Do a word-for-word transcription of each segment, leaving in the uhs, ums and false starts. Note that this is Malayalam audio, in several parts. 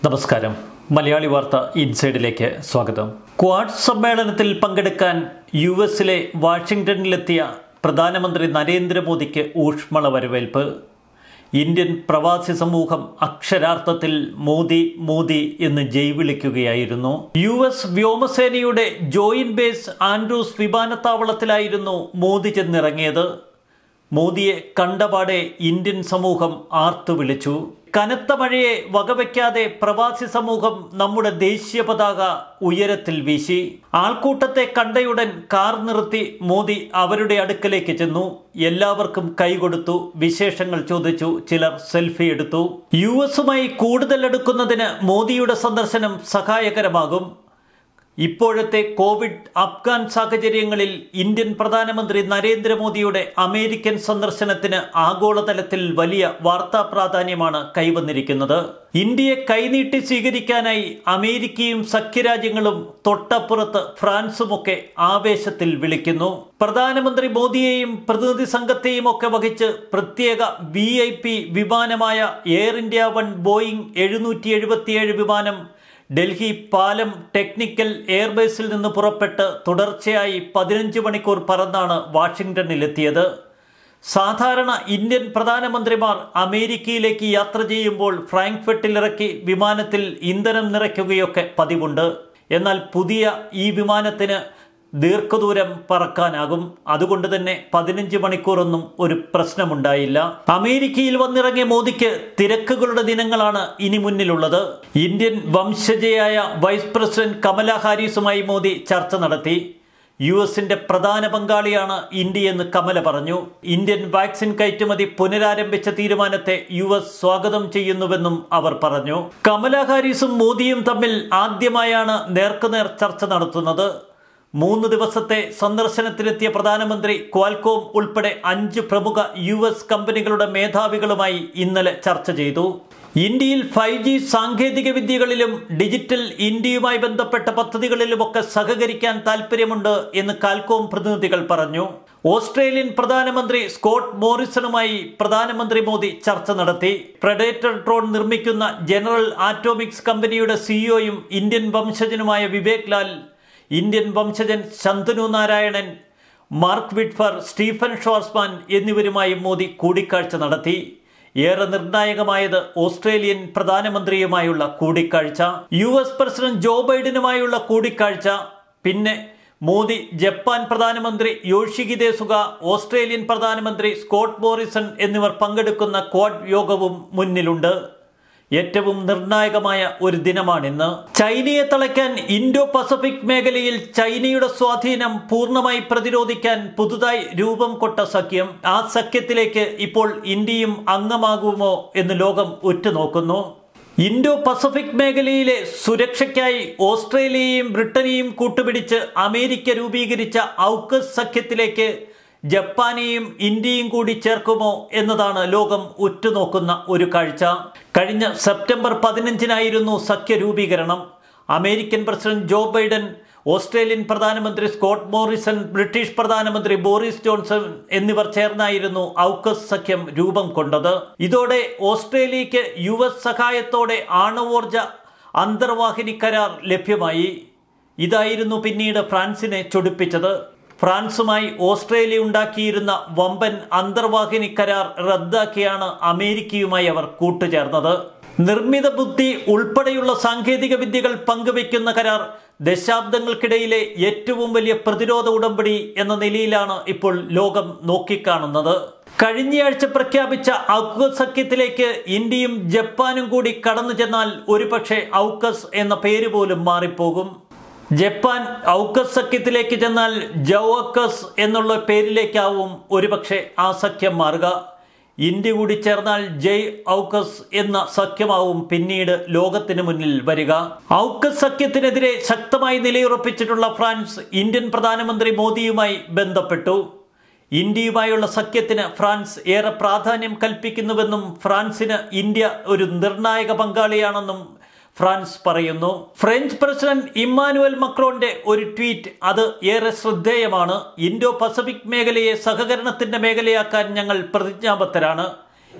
നമസ്കാരം. മലയാളി വാർത്ത ഇൻസൈഡിലേക്ക് സ്വാഗതം. ക്വാഡ് സമ്മേളനത്തിൽ പങ്കെടുക്കാൻ യു എസിലെ വാഷിംഗ്ടണിലെത്തിയ പ്രധാനമന്ത്രി നരേന്ദ്രമോദിക്ക് ഊഷ്മള വരവേൽപ്പ്. ഇന്ത്യൻ പ്രവാസി സമൂഹം അക്ഷരാർത്ഥത്തിൽ മോദി മോദി എന്ന് ജയ് വിളിക്കുകയായിരുന്നു. യു എസ് വ്യോമസേനയുടെ ജോയിന്റ് ബേസ് ആൻഡ്രൂസ് വിമാനത്താവളത്തിലായിരുന്നു മോദി ചെന്നിറങ്ങിയത്. മോദിയെ കണ്ടപാടെ ഇന്ത്യൻ സമൂഹം ആർത്തു വിളിച്ചു. കനത്ത മഴയെ വകവയ്ക്കാതെ പ്രവാസി സമൂഹം നമ്മുടെ ദേശീയ പതാക ഉയരത്തിൽ വീശി. ആൾക്കൂട്ടത്തെ കണ്ടയുടൻ കാർ നിർത്തി മോദി അവരുടെ അടുക്കലേക്ക് ചെന്നു. എല്ലാവർക്കും കൈകൊടുത്തു, വിശേഷങ്ങൾ ചോദിച്ചു, ചിലർ സെൽഫി എടുത്തു. യു എസുമായി കൂടുതൽ അടുക്കുന്നതിന് മോദിയുടെ സന്ദർശനം സഹായകരമാകും. ഇപ്പോഴത്തെ കോവിഡ് അഫ്ഗാൻ സാഹചര്യങ്ങളിൽ ഇന്ത്യൻ പ്രധാനമന്ത്രി നരേന്ദ്രമോദിയുടെ അമേരിക്കൻ സന്ദർശനത്തിന് ആഗോളതലത്തിൽ വലിയ വാർത്താ പ്രാധാന്യമാണ് കൈവന്നിരിക്കുന്നത്. ഇന്ത്യയെ കൈനീട്ടി സ്വീകരിക്കാനായി അമേരിക്കയും സഖ്യരാജ്യങ്ങളും തൊട്ടപ്പുറത്ത് ഫ്രാൻസുമൊക്കെ ആവേശത്തിൽ വിളിക്കുന്നു. പ്രധാനമന്ത്രി മോദിയെയും പ്രതിനിധി സംഘത്തെയും ഒക്കെ വഹിച്ച് പ്രത്യേക വി ഐ പി വിമാനമായ എയർ ഇന്ത്യ വൺ ബോയിങ് എഴുന്നൂറ്റി എഴുപത്തിയേഴ് വിമാനം ഡൽഹി പാലം ടെക്നിക്കൽ എയർബേസിൽ നിന്ന് പുറപ്പെട്ട് തുടർച്ചയായി പതിനഞ്ച് മണിക്കൂർ പറന്നാണ് വാഷിംഗ്ടണിലെത്തിയത്. സാധാരണ ഇന്ത്യൻ പ്രധാനമന്ത്രിമാർ അമേരിക്കയിലേക്ക് യാത്ര ചെയ്യുമ്പോൾ ഫ്രാങ്ക്ഫർട്ടിലിറക്കി വിമാനത്തിൽ ഇന്ധനം നിറയ്ക്കുകയൊക്കെ പതിവുണ്ട്. എന്നാൽ പുതിയ ഈ വിമാനത്തിന് ദീർഘദൂരം പറക്കാനാകും. അതുകൊണ്ട് തന്നെ പതിനഞ്ച് മണിക്കൂറൊന്നും ഒരു പ്രശ്നമുണ്ടായില്ല. അമേരിക്കയിൽ വന്നിറങ്ങിയ മോദിക്ക് തിരക്കുകളുടെ ദിനങ്ങളാണ് ഇനി മുന്നിലുള്ളത്. ഇന്ത്യൻ വംശജയായ വൈസ് പ്രസിഡന്റ് കമല ഹാരിസുമായി മോദി ചർച്ച നടത്തി. യു എസിന്റെ പ്രധാന പങ്കാളിയാണ് ഇന്ത്യയെന്ന് കമല പറഞ്ഞു. ഇന്ത്യൻ വാക്സിൻ കയറ്റുമതി പുനരാരംഭിച്ച തീരുമാനത്തെ യു എസ് സ്വാഗതം ചെയ്യുന്നുവെന്നും അവർ പറഞ്ഞു. കമല ഹാരിസും മോദിയും തമ്മിൽ ആദ്യമായാണ് നേർക്കുനേർ ചർച്ച നടത്തുന്നത്. മൂന്ന് ദിവസത്തെ സന്ദർശനത്തിലെത്തിയ പ്രധാനമന്ത്രി ക്വാൽകോം ഉൾപ്പെടെ അഞ്ച് പ്രമുഖ യു എസ് കമ്പനികളുടെ മേധാവികളുമായി ഇന്നലെ ചർച്ച ചെയ്തു. ഇന്ത്യയിൽ ഫൈവ് ജി സാങ്കേതിക വിദ്യകളിലും ഡിജിറ്റൽ ഇന്ത്യയുമായി ബന്ധപ്പെട്ട പദ്ധതികളിലുമൊക്കെ സഹകരിക്കാൻ താൽപ്പര്യമുണ്ട് എന്ന് കാൽകോം പ്രതിനിധികൾ പറഞ്ഞു. ഓസ്ട്രേലിയൻ പ്രധാനമന്ത്രി സ്കോട്ട് മോറിസണുമായി പ്രധാനമന്ത്രി മോദി ചർച്ച നടത്തി. പ്രെഡേറ്റർ ഡ്രോൺ നിർമ്മിക്കുന്ന ജനറൽ ആറ്റോമിക്സ് കമ്പനിയുടെ സിഇഒയും ഇന്ത്യൻ വംശജനുമായ വിവേക് ലാൽ, ഇന്ത്യൻ വംശജൻ Shantanu Narayanan, Mark Widmar, Stephen Schwarzman എന്നിവരുമായി മോദി കൂടിക്കാഴ്ച നടത്തി. ഏറെ നിർണായകമായത് ഓസ്ട്രേലിയൻ പ്രധാനമന്ത്രിയുമായുള്ള കൂടിക്കാഴ്ച, യു എസ് പ്രസിഡന്റ് ജോ ബൈഡനുമായുള്ള കൂടിക്കാഴ്ച, പിന്നെ മോദി ജപ്പാൻ പ്രധാനമന്ത്രി യോഷിഹിദെ സുഗ, ഓസ്ട്രേലിയൻ പ്രധാനമന്ത്രി സ്കോട്ട് മോറിസൺ എന്നിവർ പങ്കെടുക്കുന്ന ക്വാഡ് യോഗവും മുന്നിലുണ്ട്. ഏറ്റവും നിർണായകമായ ഒരു ദിനമാണിന്ന്. ചൈനയെ തളയ്ക്കാൻ ഇൻഡോ പസഫിക് മേഖലയിൽ ചൈനയുടെ സ്വാധീനം പൂർണ്ണമായി പ്രതിരോധിക്കാൻ പുതുതായി രൂപം കൊണ്ട സഖ്യം. ആ സഖ്യത്തിലേക്ക് ഇപ്പോൾ ഇന്ത്യയും അംഗമാകുമോ എന്ന് ലോകം ഉറ്റുനോക്കുന്നു. ഇൻഡോ പസഫിക് മേഖലയിലെ സുരക്ഷയ്ക്കായി ഓസ്ട്രേലിയയും ബ്രിട്ടനെയും കൂട്ടുപിടിച്ച് അമേരിക്ക രൂപീകരിച്ച ഔക്കസ് സഖ്യത്തിലേക്ക് ജപ്പാനെയും ഇന്ത്യയും കൂടി ചേർക്കുമോ എന്നതാണ് ലോകം ഉറ്റുനോക്കുന്ന ഒരു കാഴ്ച. കഴിഞ്ഞ സെപ്റ്റംബർ പതിനഞ്ചിനായിരുന്നു സഖ്യ രൂപീകരണം. American president Joe Biden, Australian പ്രധാനമന്ത്രി സ്കോട്ട് മോറിസൺ, ബ്രിട്ടീഷ് പ്രധാനമന്ത്രി ബോറിസ് ജോൺസൺ എന്നിവർ ചേർന്നായിരുന്നു ഔക്കസ് സഖ്യം രൂപം കൊണ്ടത്. ഇതോടെ ഓസ്ട്രേലിയക്ക് യു എസ് സഹായത്തോടെ ആണവോർജ അന്തർവാഹിനി കരാർ ലഭ്യമായി. ഇതായിരുന്നു പിന്നീട് ഫ്രാൻസിനെ ചൊടിപ്പിച്ചത്. ഫ്രാൻസുമായി ഓസ്ട്രേലിയ ഉണ്ടാക്കിയിരുന്ന വമ്പൻ അന്തർവാഹിനി കരാർ റദ്ദാക്കിയാണ് അമേരിക്കയുമായി അവർ കൂട്ടുചേർന്നത്. നിർമ്മിത ബുദ്ധി ഉൾപ്പെടെയുള്ള സാങ്കേതിക വിദ്യകൾ പങ്കുവയ്ക്കുന്ന കരാർ ദശാബ്ദങ്ങൾക്കിടയിലെ ഏറ്റവും വലിയ പ്രതിരോധ ഉടമ്പടി എന്ന നിലയിലാണ് ഇപ്പോൾ ലോകം നോക്കിക്കാണുന്നത്. കഴിഞ്ഞയാഴ്ച പ്രഖ്യാപിച്ച ഔക്കസ് സഖ്യത്തിലേക്ക് ഇന്ത്യയും ജപ്പാനും കൂടി കടന്നു ചെന്നാൽ ഒരുപക്ഷെ ഔക്കസ് എന്ന പേര് പോലും മാറിപ്പോകും. ജപ്പാൻ ഔക്കസ് സഖ്യത്തിലേക്ക് ചെന്നാൽ ജൗക്കസ് എന്നുള്ള പേരിലേക്കാവും ഒരുപക്ഷെ ആ സഖ്യം മാറുക. ഇന്ത്യ കൂടി ചേർന്നാൽ ജയ് ഔക്കസ് എന്ന സഖ്യമാവും പിന്നീട് ലോകത്തിന് മുന്നിൽ വരിക. ഔക്കസ് സഖ്യത്തിനെതിരെ ശക്തമായി നിലയുറപ്പിച്ചിട്ടുള്ള ഫ്രാൻസ് ഇന്ത്യൻ പ്രധാനമന്ത്രി മോദിയുമായി ബന്ധപ്പെട്ടു. ഇന്ത്യയുമായുള്ള സഖ്യത്തിന് ഫ്രാൻസ് ഏറെ പ്രാധാന്യം കൽപ്പിക്കുന്നുവെന്നും ഫ്രാൻസിന് ഇന്ത്യ ഒരു നിർണായക പങ്കാളിയാണെന്നും ഫ്രാൻസ് പറയുന്നു. ഫ്രഞ്ച് പ്രസിഡന്റ് ഇമ്മാനുവൽ മക്രോന്റെ ഒരു ട്വീറ്റ് അത് ഏറെ ശ്രദ്ധേയമാണ്. ഇൻഡോ പസഫിക് മേഖലയെ സഹകരണത്തിന്റെ മേഖലയാക്കാൻ ഞങ്ങൾ പ്രതിജ്ഞാബദ്ധരാണ്.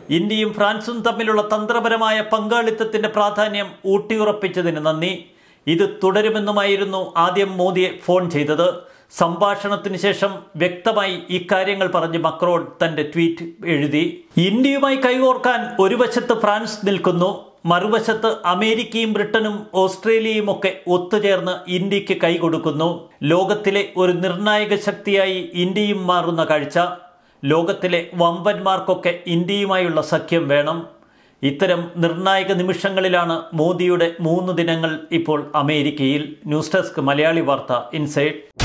ഇന്ത്യയും ഫ്രാൻസും തമ്മിലുള്ള തന്ത്രപരമായ പങ്കാളിത്തത്തിന്റെ പ്രാധാന്യം ഊട്ടിയുറപ്പിച്ചതിന് നന്ദി. ഇത് തുടരുമെന്നുമായിരുന്നു ആദ്യം മോദിയെ ഫോൺ ചെയ്തത്. സംഭാഷണത്തിന് ശേഷം വ്യക്തമായി ഇക്കാര്യങ്ങൾ പറഞ്ഞ് മക്രോൺ തന്റെ ട്വീറ്റ് എഴുതി. ഇന്ത്യയുമായി കൈകോർക്കാൻ ഒരു വശത്ത് ഫ്രാൻസ് നിൽക്കുന്നു, മറുവശത്ത് അമേരിക്കയും ബ്രിട്ടനും ഓസ്ട്രേലിയയും ഒക്കെ ഒത്തുചേർന്ന് ഇന്ത്യക്ക് കൈകൊടുക്കുന്നു. ലോകത്തിലെ ഒരു നിർണായക ശക്തിയായി ഇന്ത്യയും മാറുന്ന കാഴ്ച. ലോകത്തിലെ വമ്പന്മാർക്കൊക്കെ ഇന്ത്യയുമായുള്ള സഖ്യം വേണം. ഇത്തരം നിർണായക നിമിഷങ്ങളിലാണ് മോദിയുടെ മൂന്ന് ദിനങ്ങൾ ഇപ്പോൾ അമേരിക്കയിൽ. ന്യൂസ് ഡെസ്ക് മലയാളി വാർത്ത ഇൻസൈഡ്.